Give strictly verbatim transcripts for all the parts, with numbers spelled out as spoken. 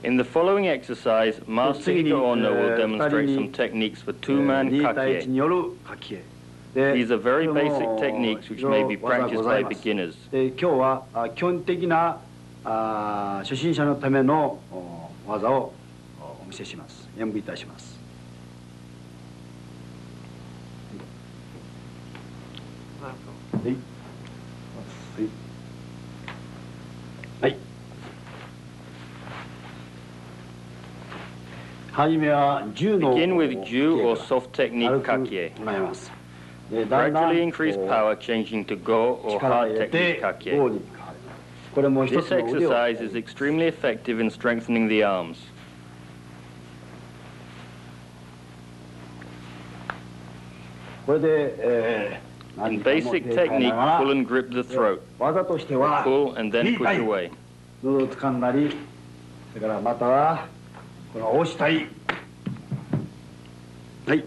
In the following exercise, Master Hito Ono will demonstrate some techniques for two-man kakie. These are very basic techniques which may be practiced by beginners. 今日は基本的な初心者のための技をお見せします。演舞いたします。はい。はい。 Begin with Ju or soft technique kakie. Gradually increase power, changing to Go or hard technique kakie. This exercise is extremely effective in strengthening the arms. In basic technique, pull and grip the throat. Pull and then push away. 喉を掴んだり、それからまたはこの押したい。はい。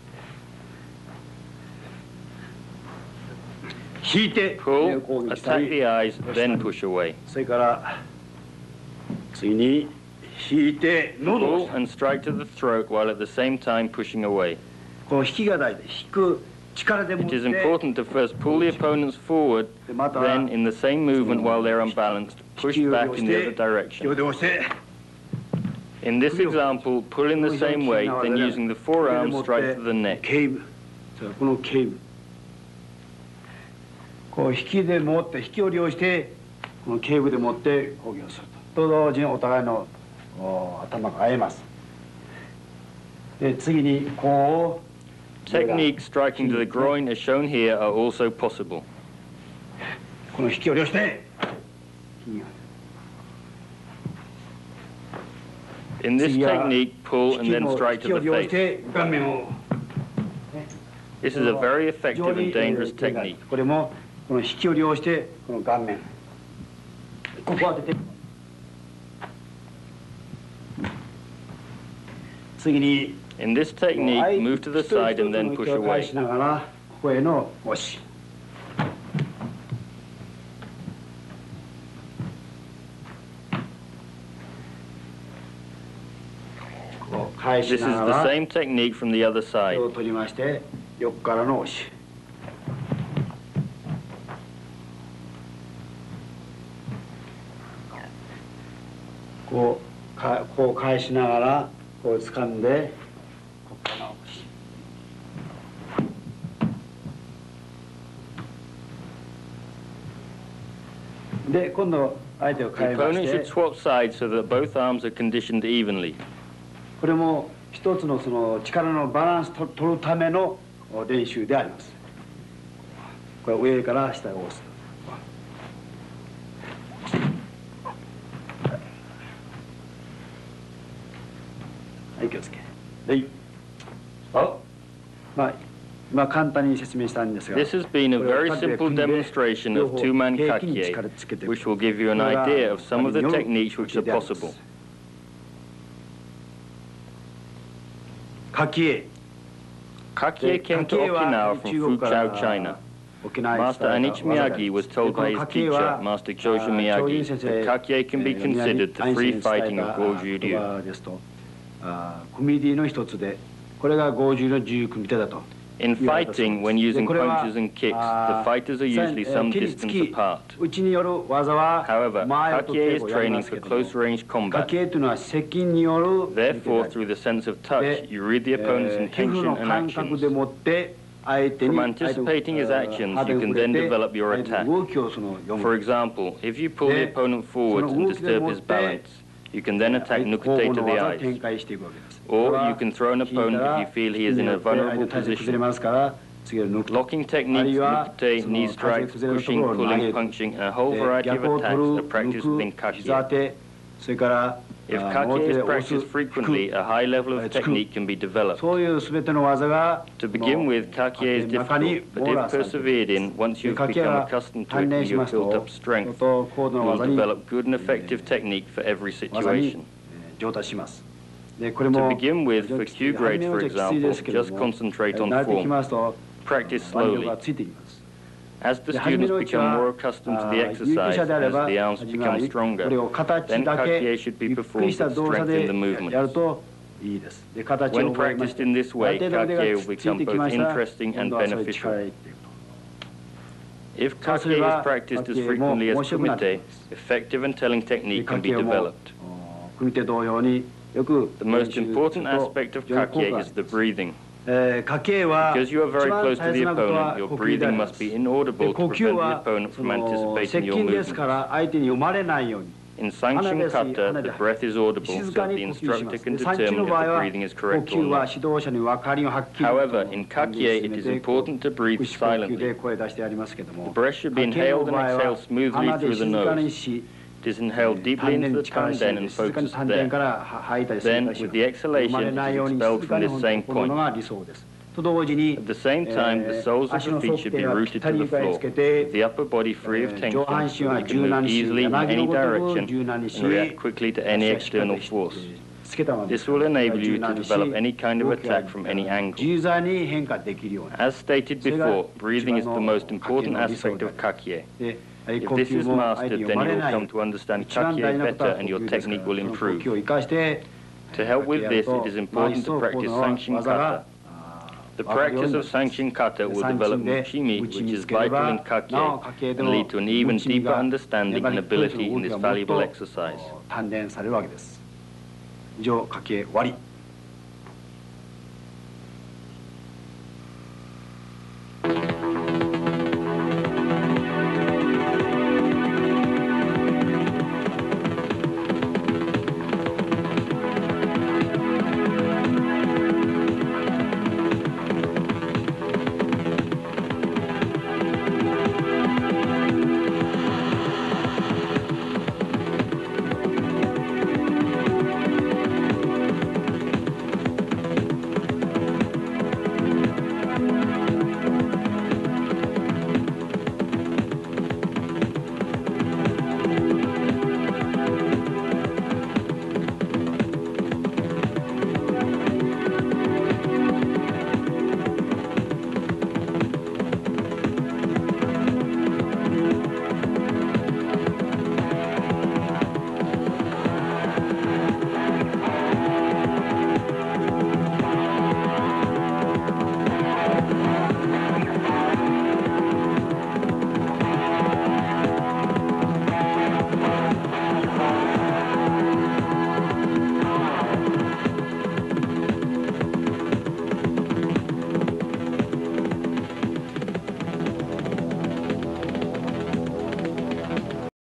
引いて Pull, attack the eyes, then push away. それから次に引いて喉を Pull and strike to the throat while at the same time pushing away. この引きが大事。引く力で持って It is important to first pull the opponents forward, then in the same movement while they're unbalanced, push back in the other direction. In this example, pull in the same way, then using the forearm strike to the neck. このケーブこう引きで持って引きを利用してこのケーブで持って攻撃をするとと同時にお互いの頭が合えます。で次にこう Techniques striking to the groin as shown here are also possible. この引きを利用して In this technique, pull and then strike to the face. This is a very effective and dangerous technique. これもこの引きを利用してこの顔面ここ当てて次に In this technique, move to the side and then push away. しながらここへの押し This is the same technique from the other side. を取りまして横からの押しこうかこう返しながらこう掴んでここからの押しで今度相手を The 変えま opponent し should て swap sides so that both arms are conditioned evenly. これも一つのその力のバランスと取るための練習であります。これ上から下へ押す。はい、気をつけ。はい。あ、まあ今簡単に説明したんですが。 This has been a very simple demonstration of two-man kakie, which will give you an idea of some of the techniques which are possible. Kakie. Kakie came to Okinawa from Fuchao, China. Master Anichi Miyagi was told by his teacher, Master Kyoshi Miyagi, that kakie can be considered the free fighting of Goju Ryu. コミュニティの一つで、これがゴージュの自由組手だと。 In fighting, when using punches and kicks, the fighters are usually some distance apart. However, kakie is training for close-range combat. Therefore, through the sense of touch, you read the opponent's intention and actions. From anticipating his actions, you can then develop your attack. For example, if you pull the opponent forward and disturb his balance, you can then attack nukute to the eyes. Or you can throw an opponent if you feel he is in a vulnerable position. Locking techniques, nukute, knee strikes, pushing, pulling, punching, and a whole variety of attacks are practiced within kakie. If kakie is practiced frequently, a high level of technique can be developed. To begin with, kakie is difficult, but if persevered in, once you've become accustomed to it and you've built up strength, you will develop good and effective technique for every situation. To begin with, for Q grades, for example, just concentrate on form. Practice slowly. As the students become more accustomed to the exercise, as the arms become stronger, then Kakie should be performed to strengthen the movements. When practiced in this way, Kakie will become both interesting and beneficial. If Kakie is practiced as frequently as Kumite, effective and telling technique can be developed. The most important aspect of Kakie is the breathing. Because you are very close to the opponent, your breathing must be inaudible to prevent the opponent from anticipating your movements. In Sanchin Kata, the breath is audible, so that the instructor can determine if the breathing is correct or not. However, in Kakie, it is important to breathe silently. The breath should be inhaled and exhaled smoothly through the nose. It is inhaled deeply into the tanden and focused there. Then, with the exhalation, it is expelled from this same point. At the same time, the soles of the feet should be rooted to the floor, with the upper body free of tension, so that you can move easily in any direction and react quickly to any external force. This will enable you to develop any kind of attack from any angle. As stated before, breathing is the most important aspect of Kakie. If this is mastered, then you will come to understand Kakie better and your technique will improve. To help with this, it is important to practice Sanchin Kata. The practice of Sanchin Kata will develop Mushimi, which is vital in Kakie, and lead to an even deeper understanding and ability in this valuable exercise. 以上、Kakie終わり。